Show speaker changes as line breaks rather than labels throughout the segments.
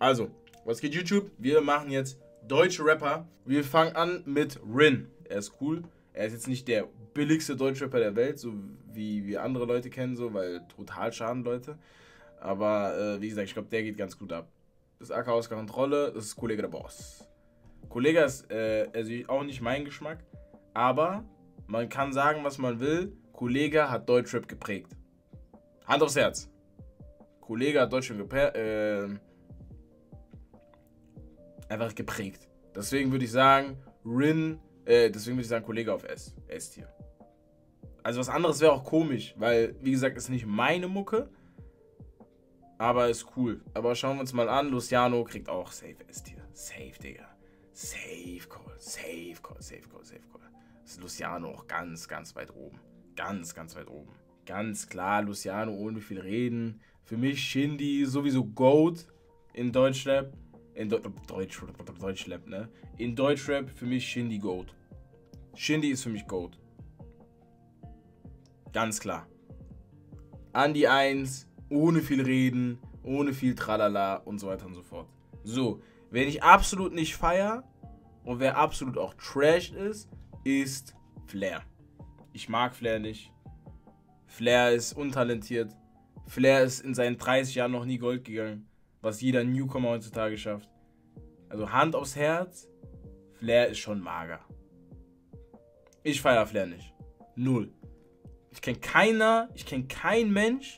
Also, was geht YouTube? Wir machen jetzt deutsche Rapper. Wir fangen an mit Rin. Er ist cool. Er ist jetzt nicht der billigste Deutschrapper der Welt, so wie wir andere Leute kennen, so, weil total schaden Leute. Aber wie gesagt, ich glaube, der geht ganz gut ab. Das ist AK außer Kontrolle, das ist Kollege der Boss. Kollege ist also auch nicht mein Geschmack, aber man kann sagen, was man will. Kollege hat Deutschrap geprägt. Hand aufs Herz. Kollege hat Deutschrap einfach geprägt. Deswegen würde ich sagen, Kollege auf S. S-Tier. Also was anderes wäre auch komisch, weil, wie gesagt, ist nicht meine Mucke, aber ist cool. Aber schauen wir uns mal an, Luciano kriegt auch Safe S-Tier. Safe, Digga. Safe Call. Safe Call, Safe Call, Safe Call. Das ist Luciano auch ganz, ganz weit oben. Ganz, ganz weit oben. Ganz klar, Luciano ohne viel reden. Für mich Shindy sowieso GOAT in Deutschrap. Deutschrap, ne? In Deutschrap für mich Shindy GOAT. Shindy ist für mich GOAT. Ganz klar. An die 1, ohne viel reden, ohne viel Tralala und so weiter und so fort. So, wen ich absolut nicht feier und wer absolut auch Trash ist Flair. Ich mag Flair nicht. Flair ist untalentiert. Flair ist in seinen 30 Jahren noch nie Gold gegangen, was jeder Newcomer heutzutage schafft. Also Hand aufs Herz, Flair ist schon mager. Ich feiere Flair nicht. Null. Ich kenne keinen Mensch,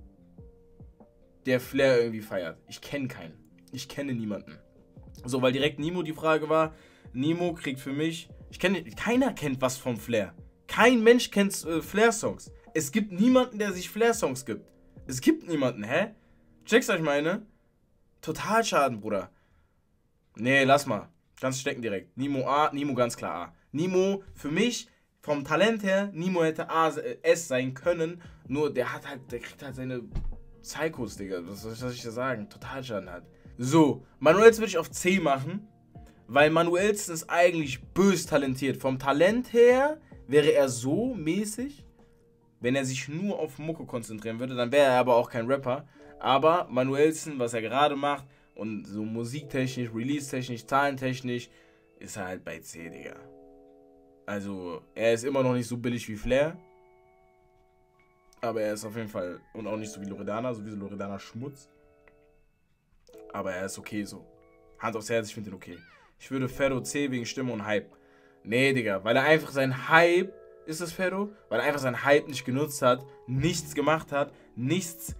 der Flair irgendwie feiert. Ich kenne keinen. Ich kenne niemanden. So, weil direkt Nemo die Frage war, Nemo kriegt für mich, keiner kennt was von Flair. Kein Mensch kennt Flair-Songs. Es gibt niemanden, der sich Flair-Songs gibt. Es gibt niemanden, hä? Checkst euch meine? Total Schaden, Bruder. Nee, lass mal. Ganz stecken direkt. Nemo A, Nemo ganz klar A. Nemo, für mich, vom Talent her, Nemo hätte S sein können, nur der kriegt halt seine Psychos, Digga. Was soll ich da sagen? Total Schaden hat. So, Manuelsen würde ich auf C machen, weil Manuelsen ist eigentlich bös talentiert. Vom Talent her wäre er so mäßig, wenn er sich nur auf Mucke konzentrieren würde, dann wäre er aber auch kein Rapper. Aber Manuelsen, was er gerade macht, und so musiktechnisch, release-technisch, zahlentechnisch, ist er halt bei C, Digga. Also, er ist immer noch nicht so billig wie Flair. Aber er ist auf jeden Fall, und auch nicht so wie Loredana, sowieso Loredana Schmutz. Aber er ist okay so. Hand aufs Herz, ich finde ihn okay. Ich würde Ferro C wegen Stimme und Hype. Nee, Digga, weil er einfach seinen Hype, ist das Ferro? Weil er einfach seinen Hype nicht genutzt hat, nichts gemacht hat, nichts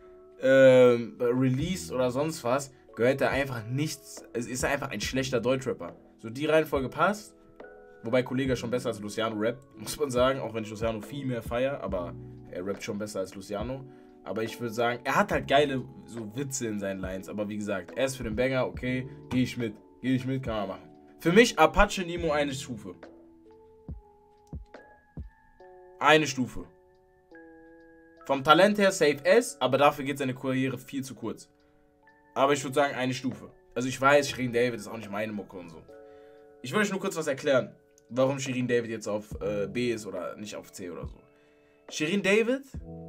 released oder sonst was, gehört er einfach nichts. Es ist einfach ein schlechter Deutschrapper. So, die Reihenfolge passt. Wobei Kollege schon besser als Luciano rappt, muss man sagen. Auch wenn ich Luciano viel mehr feiere, aber er rappt schon besser als Luciano. Aber ich würde sagen, er hat halt geile so Witze in seinen Lines. Aber wie gesagt, er ist für den Banger, okay, gehe ich mit, kann man machen. Für mich Apache Nemo eine Stufe. Eine Stufe. Vom Talent her Safe S, aber dafür geht seine Karriere viel zu kurz. Aber ich würde sagen, eine Stufe. Also ich weiß, Shirin David ist auch nicht meine Mucke und so. Ich will euch nur kurz was erklären, warum Shirin David jetzt auf B ist oder nicht auf C oder so. Shirin David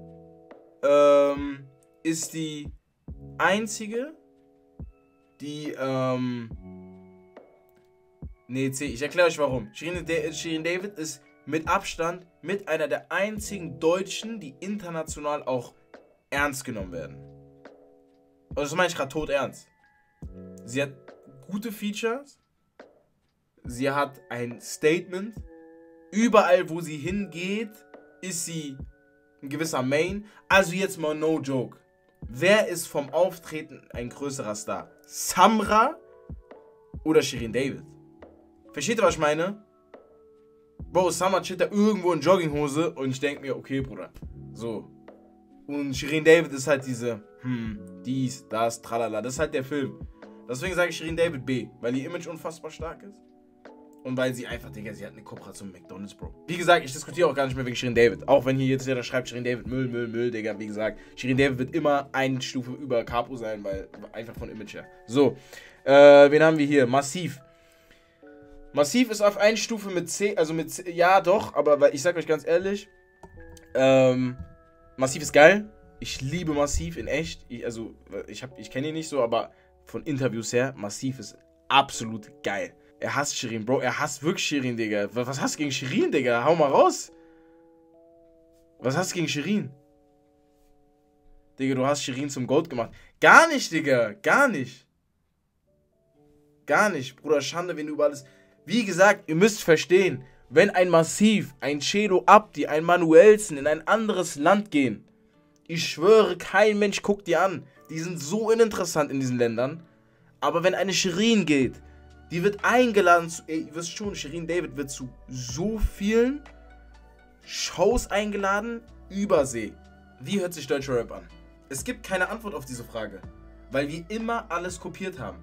ist die einzige, die, nee, C, ich erkläre euch warum. Shirin David ist mit Abstand mit einer der einzigen Deutschen, die international auch ernst genommen werden. Also das meine ich gerade tot ernst. Sie hat gute Features. Sie hat ein Statement. Überall, wo sie hingeht, ist sie ein gewisser Main. Also jetzt mal no joke. Wer ist vom Auftreten ein größerer Star? Samra oder Shirin David? Versteht ihr, was ich meine? Bro, Samra chillt da irgendwo in Jogginghose und ich denke mir, okay, Bruder. So. Und Shirin David ist halt diese, dies, das, tralala. Das ist halt der Film. Deswegen sage ich Shirin David B, weil ihr Image unfassbar stark ist. Und weil sie einfach, Digga, sie hat eine Kooperation mit McDonald's, Bro. Wie gesagt, ich diskutiere auch gar nicht mehr wegen Shirin David. Auch wenn hier jetzt jeder schreibt, Shirin David, Müll, Digga. Wie gesagt, Shirin David wird immer eine Stufe über Capo sein, weil einfach von Image her. So, wen haben wir hier? Massiv. Massiv ist auf eine Stufe mit C, also mit C, ja doch, aber ich sag euch ganz ehrlich, Massiv ist geil. Ich liebe Massiv in echt. Ich kenne ihn nicht so, aber von Interviews her, Massiv ist absolut geil. Er hasst Shirin, Bro. Er hasst wirklich Shirin, Digga. Was hast du gegen Shirin, Digga? Hau mal raus. Was hast du gegen Shirin? Digga, du hast Shirin zum Goat gemacht. Gar nicht, Digga. Gar nicht. Gar nicht. Bruder, Schande, wenn du über alles... Wie gesagt, ihr müsst verstehen, wenn ein Massiv, ein Celo Abdi, ein Manuelsen in ein anderes Land gehen, ich schwöre, kein Mensch guckt die an. Die sind so uninteressant in diesen Ländern. Aber wenn eine Shirin geht, die wird eingeladen zu... Ey, ihr wisst schon, Shirin David wird zu so vielen Shows eingeladen, Übersee. Wie hört sich deutscher Rap an? Es gibt keine Antwort auf diese Frage, weil wir immer alles kopiert haben.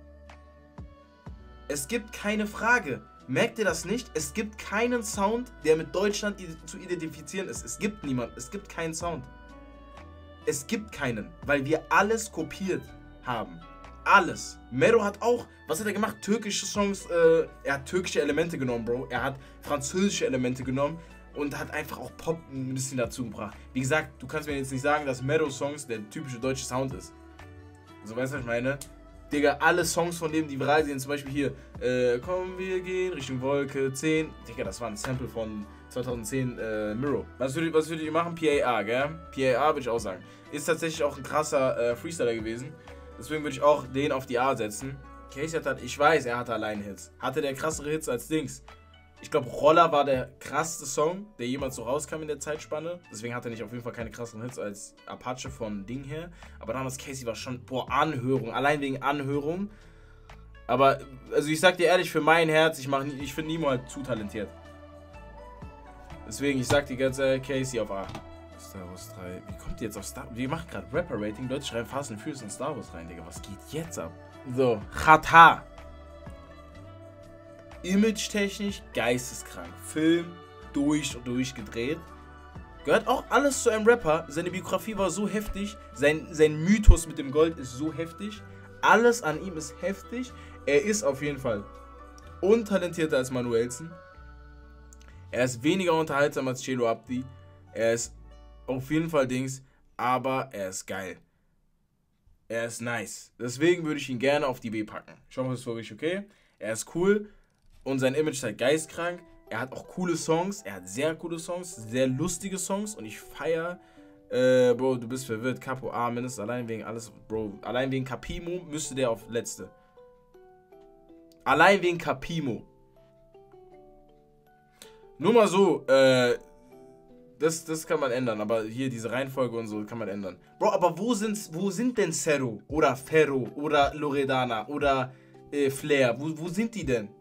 Es gibt keine Frage. Merkt ihr das nicht? Es gibt keinen Sound, der mit Deutschland zu identifizieren ist. Es gibt niemanden. Es gibt keinen Sound. Es gibt keinen, weil wir alles kopiert haben. Alles. Mero hat auch, was hat er gemacht? Türkische Songs, er hat türkische Elemente genommen, Bro. Er hat französische Elemente genommen und hat einfach auch Pop ein bisschen dazu gebracht. Wie gesagt, du kannst mir jetzt nicht sagen, dass Mero-Songs der typische deutsche Sound ist. So, weißt du, was ich meine? Digga, alle Songs von dem, die viral sind, zum Beispiel hier, komm, wir gehen Richtung Wolke 10. Digga, das war ein Sample von 2010, Miro. Was würdet ihr machen? PAA, gell? PAA würde ich auch sagen. Ist tatsächlich auch ein krasser Freestyler gewesen. Deswegen würde ich auch den auf die A setzen. Casey hat halt, ich weiß, er hatte allein Hits. Hatte der krassere Hits als Dings. Ich glaube, Roller war der krasseste Song, der jemals so rauskam in der Zeitspanne. Deswegen hat er nicht auf jeden Fall keine krasseren Hits als Apache von Ding her. Aber damals Casey war schon, boah, Anhörung. Allein wegen Anhörung. Aber, also ich sag dir ehrlich, für mein Herz, ich finde Nimo halt zu talentiert. Deswegen, ich sag dir ganz ehrlich, Casey auf A. Star Wars 3. Wie kommt ihr jetzt auf Star Wars? Wir machen gerade Rapper-Rating. Leute schreiben Fast and Furious in Star Wars rein, Digga. Was geht jetzt ab? So, Chata. Image-technisch geisteskrank. Film durch und durch gedreht. Gehört auch alles zu einem Rapper. Seine Biografie war so heftig. Sein Mythos mit dem Gold ist so heftig. Alles an ihm ist heftig. Er ist auf jeden Fall untalentierter als Manuelsen. Er ist weniger unterhaltsam als Celo Abdi. Er ist auf jeden Fall Dings, aber er ist geil. Er ist nice. Deswegen würde ich ihn gerne auf die B packen. Schau mal, das ist für mich okay. Er ist cool und sein Image ist halt geistkrank. Er hat auch coole Songs. Er hat sehr coole Songs, sehr lustige Songs und ich feiere. Bro, du bist verwirrt. Capo A mindestens allein wegen alles. Bro, allein wegen Capimo müsste der auf letzte. Allein wegen Capimo. Nur mal so, das kann man ändern, aber hier diese Reihenfolge und so kann man ändern. Bro, aber wo sind denn Zero oder Ferro oder Loredana oder Flair? Wo sind die denn?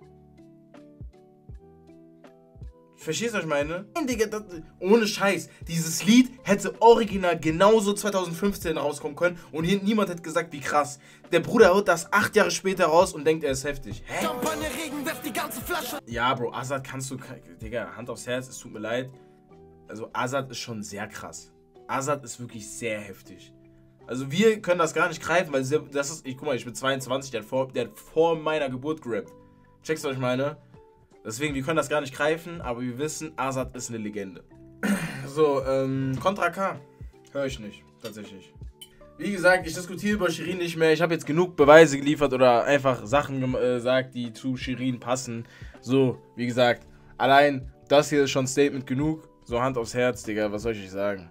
Verstehst du, was ich meine? Digga, ohne Scheiß. Dieses Lied hätte original genauso 2015 rauskommen können und hier niemand hätte gesagt, wie krass. Der Bruder haut das 8 Jahre später raus und denkt, er ist heftig. Hä? Regen, wirft die ganze Flasche. Ja, Bro, Azad kannst du... Digga, Hand aufs Herz, es tut mir leid. Also Azad ist schon sehr krass. Azad ist wirklich sehr heftig. Also wir können das gar nicht greifen, weil das ist... Guck mal, ich bin 22, der hat vor meiner Geburt gerappt. Checkst du, was ich meine? Deswegen, wir können das gar nicht greifen, aber wir wissen, Azad ist eine Legende. So, Contra K. Höre ich nicht, tatsächlich. Wie gesagt, ich diskutiere über Shirin nicht mehr. Ich habe jetzt genug Beweise geliefert oder einfach Sachen gesagt, die zu Shirin passen. So, wie gesagt, allein das hier ist schon Statement genug. So, Hand aufs Herz, Digga, was soll ich euch sagen?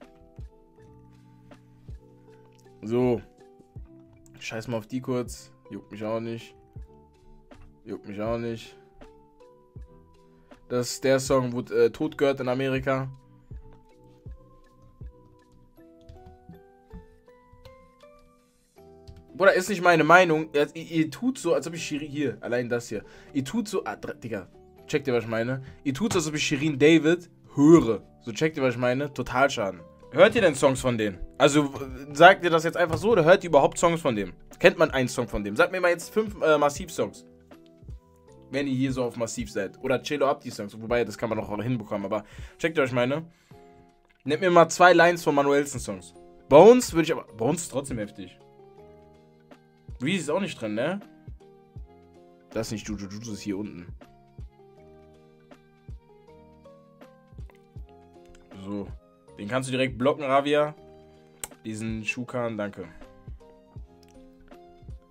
So. Scheiß mal auf die kurz. Juckt mich auch nicht. Juckt mich auch nicht. Das ist der Song, wo Tod gehört in Amerika. Bruder, ist nicht meine Meinung. Ihr tut so, als ob ich Shirin... Hier, allein das hier. Ihr tut so... Digga, checkt ihr, was ich meine? Ihr tut so, als ob ich Shirin David höre. So, checkt ihr, was ich meine? Total Schaden. Hört ihr denn Songs von denen? Also, sagt ihr das jetzt einfach so oder hört ihr überhaupt Songs von dem? Kennt man einen Song von dem? Sagt mir mal jetzt 5 Massiv-Songs. Wenn ihr hier so auf Massiv seid. Oder Celo Abdi Songs. Wobei, das kann man auch hinbekommen. Aber checkt ihr, was ich meine? Nehmt mir mal 2 Lines von Manuelsen Songs. Bones würde ich aber... Bones ist trotzdem heftig. Reezy ist auch nicht drin, ne? Das ist nicht Juju. Juju ist hier unten. So. Den kannst du direkt blocken, Ravia. Diesen Schukan, danke.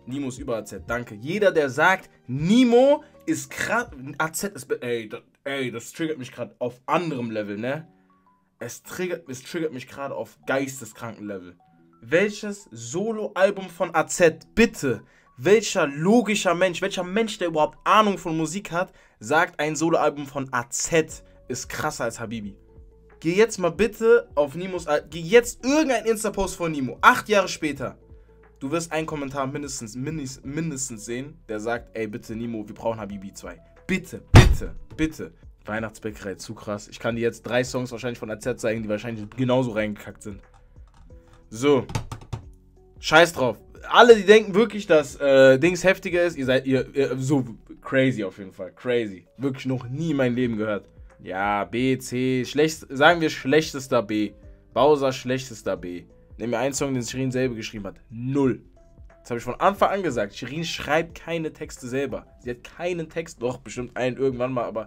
Nimo ist über AZ, danke. Jeder, der sagt, Nimo ist krass, AZ ist, das triggert mich gerade auf anderem Level, ne? Es triggert mich gerade auf geisteskranken Level. Welches Solo-Album von AZ, bitte, welcher Mensch, der überhaupt Ahnung von Musik hat, sagt, ein Solo-Album von AZ ist krasser als Habibi? Geh jetzt mal bitte auf Nimos, geh jetzt irgendein Insta-Post von Nimo, 8 Jahre später. Du wirst einen Kommentar mindestens sehen, der sagt, ey, bitte Nimo, wir brauchen Habibi 2. Bitte, bitte, bitte. Weihnachtsbäckerei, zu krass. Ich kann dir jetzt 3 Songs wahrscheinlich von AZ zeigen, die wahrscheinlich genauso reingekackt sind. So. Scheiß drauf. Alle, die denken wirklich, dass Dings heftiger ist, ihr seid so crazy auf jeden Fall. Crazy. Wirklich noch nie in meinem Leben gehört. Ja, B, C, sagen wir schlechtester B. Bowser schlechtester B. Nimm mir einen Song, den Shirin selber geschrieben hat. 0. Das habe ich von Anfang an gesagt. Shirin schreibt keine Texte selber. Sie hat keinen Text, doch bestimmt einen irgendwann mal, aber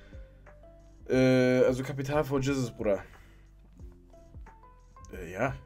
also Kapital vor Jesus, Bruder. Ja.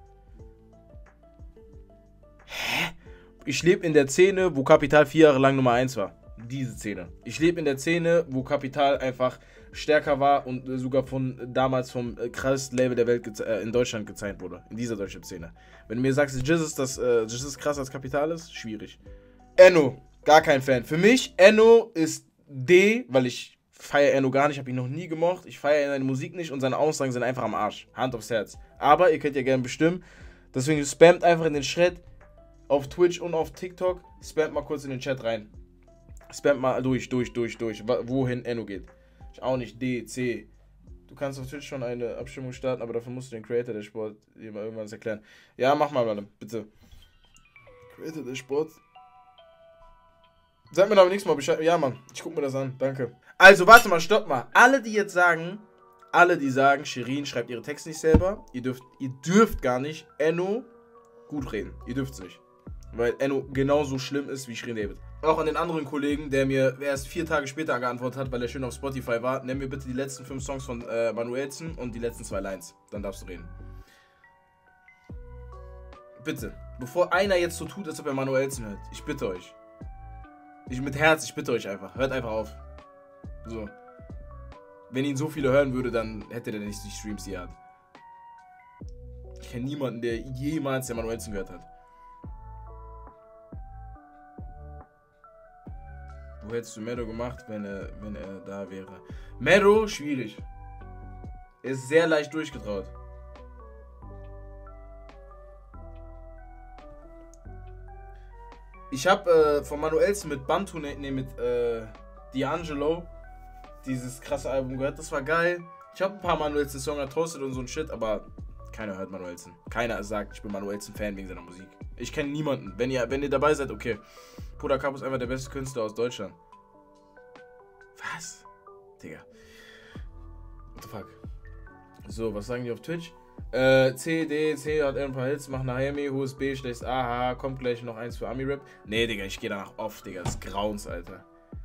Hä? Ich lebe in der Szene, wo Kapital 4 Jahre lang Nummer 1 war. Diese Szene. Ich lebe in der Szene, wo Kapital einfach stärker war und sogar damals vom krassesten Label der Welt in Deutschland gezeigt wurde. In dieser deutschen Szene. Wenn du mir sagst, Jizz krass als Kapital ist, schwierig. Enno, gar kein Fan. Für mich, Enno ist D, weil ich feiere Enno gar nicht, habe ihn noch nie gemocht. Ich feiere seine Musik nicht und seine Aussagen sind einfach am Arsch. Hand aufs Herz. Aber ihr könnt ja gerne bestimmen. Deswegen spammt einfach in den Chat auf Twitch und auf TikTok. Spammt mal kurz in den Chat rein. Spammt mal durch. Wohin Enno geht. Ich auch nicht. D, C. Du kannst auf Twitch schon eine Abstimmung starten, aber dafür musst du den Creator der Sport dir mal irgendwann erklären. Ja, mach mal, Mann, bitte. Creator der Sport. Sag mir doch aber nächstes Mal Bescheid. Ja, Mann, ich guck mir das an. Danke. Also, warte mal, stopp mal. Alle, die sagen, Shirin schreibt ihre Texte nicht selber, ihr dürft gar nicht Enno gut reden. Ihr dürft es nicht. Weil Enno genauso schlimm ist wie Shirin David. Auch an den anderen Kollegen, der mir erst 4 Tage später geantwortet hat, weil er schön auf Spotify war, nenn mir bitte die letzten 5 Songs von Manuelsen und die letzten 2 Lines. Dann darfst du reden. Bitte. Bevor einer jetzt so tut, als ob er Manuelsen hört. Ich bitte euch. Mit Herz, ich bitte euch einfach. Hört einfach auf. So. Wenn ihn so viele hören würde, dann hätte der nicht die Streams, die er hat. Ich kenne niemanden, der jemals der Manuelsen gehört hat. Wo hättest du Mero gemacht, wenn er da wäre? Mero, schwierig. Er ist sehr leicht durchgetraut. Ich habe von Manuelsen mit Bantu, mit D'Angelo dieses krasse Album gehört. Das war geil. Ich habe ein paar Manuelsen-Songs getrostet und so ein Shit, aber keiner hört Manuelsen. Keiner sagt, ich bin Manuelsen-Fan wegen seiner Musik. Ich kenne niemanden. Wenn ihr dabei seid, okay. Bruder Capo ist einfach der beste Künstler aus Deutschland. Was? Digga. What the fuck? So, was sagen die auf Twitch? C, D, C hat ein paar Hits, macht nach Hemi, USB, schlecht, aha, kommt gleich noch eins für Ami-Rap. Nee, Digga, ich gehe danach off, Digga, das ist Grauens, Alter.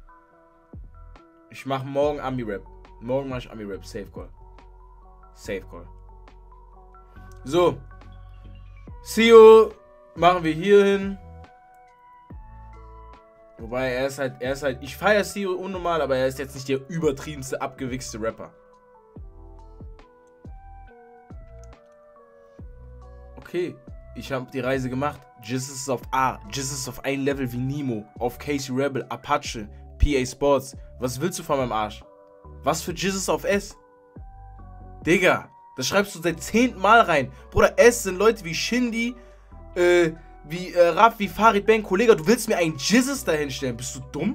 Ich mach morgen Ami-Rap. Morgen mach ich Ami-Rap, Safe Call. Safe Call. So. Sio machen wir hier hin. Wobei, er ist halt, ich feiere Sio unnormal, aber er ist jetzt nicht der übertriebenste, abgewichste Rapper. Okay, ich habe die Reise gemacht. Jizz ist auf A. Jizz ist auf ein Level wie Nemo, auf Casey Rebel, Apache, PA Sports. Was willst du von meinem Arsch? Was für Jizz ist auf S? Digga, das schreibst du seit 10. Mal rein. Bruder, S sind Leute wie Shindy, wie Raf, wie Farid Bang. Kollege, du willst mir einen Jizzes dahinstellen. Bist du dumm?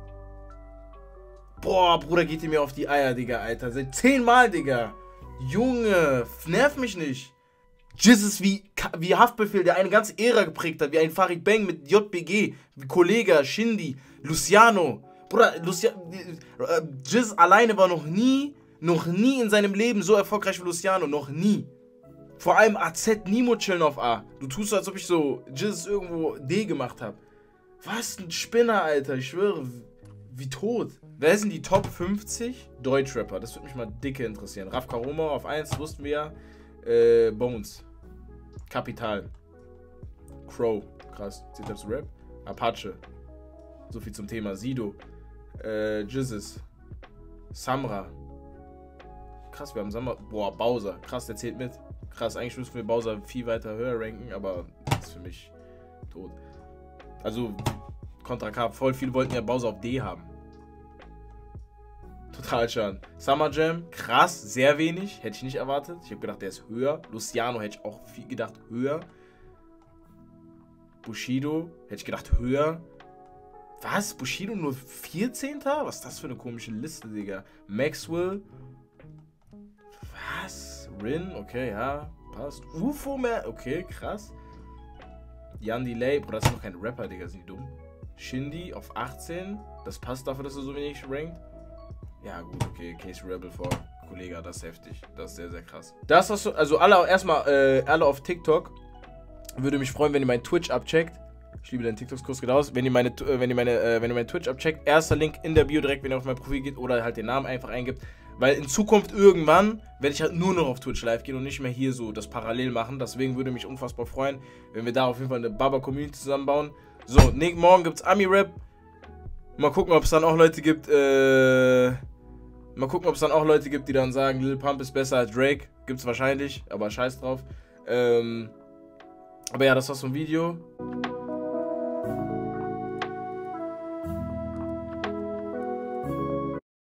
Boah, Bruder, geht ihr mir auf die Eier, Digga, Alter. Seit 10 Mal, Digga. Junge, nerv mich nicht. Jizzes wie Haftbefehl, der eine ganze Ära geprägt hat, wie ein Farid Bang mit JBG, wie Kollega, Shindy, Luciano. Bruder, Jizz alleine war noch nie in seinem Leben so erfolgreich wie Luciano, noch nie. Vor allem AZ, Nimo chillen auf A. Du tust so, als ob ich so Jizz irgendwo D gemacht habe. Was ein Spinner, Alter, ich schwöre, wie tot. Wer sind die Top 50 Deutschrapper? Das würde mich mal dicke interessieren. Raf Karoma auf 1, wussten wir ja. Bones, Kapital, Crow, krass. Zählt das Rap? Apache. So viel zum Thema. Sido. Jizzes. Samra. Krass, wir haben Samra. Boah, Bowser. Krass, der zählt mit. Krass, eigentlich müssen wir Bowser viel weiter höher ranken, aber das ist für mich tot. Also, Contra K, voll viele wollten ja Bowser auf D haben. Total schön. Summer Jam, krass, sehr wenig. Hätte ich nicht erwartet. Ich habe gedacht, der ist höher. Luciano hätte ich auch viel gedacht, höher. Bushido, hätte ich gedacht, höher. Was? Bushido nur 14. Was ist das für eine komische Liste, Digga? Maxwell. Was? Rin, okay, ja, passt. UFO mehr, okay, krass. Jan Delay, Bro, das ist noch kein Rapper, Digga, sind die dumm. Shindy auf 18, das passt dafür, dass er so wenig rankt. Ja, gut, okay, Case Rebel vor Kollege, das ist heftig. Das ist sehr, sehr krass. Das hast du, also alle auf TikTok. Würde mich freuen, wenn ihr meinen Twitch abcheckt. Ich liebe deinen TikTok-Kurs, geht aus. Wenn ihr meinen Twitch abcheckt, erster Link in der Bio direkt, wenn ihr auf mein Profil geht oder halt den Namen einfach eingibt. Weil in Zukunft irgendwann werde ich halt nur noch auf Twitch live gehen und nicht mehr hier so das parallel machen. Deswegen würde mich unfassbar freuen, wenn wir da auf jeden Fall eine Baba-Community zusammenbauen. So, morgen gibt's Ami-Rap. Mal gucken, ob es dann auch Leute gibt, die dann sagen, Lil Pump ist besser als Drake. Gibt's wahrscheinlich, aber scheiß drauf. Aber ja, das war's vom Video.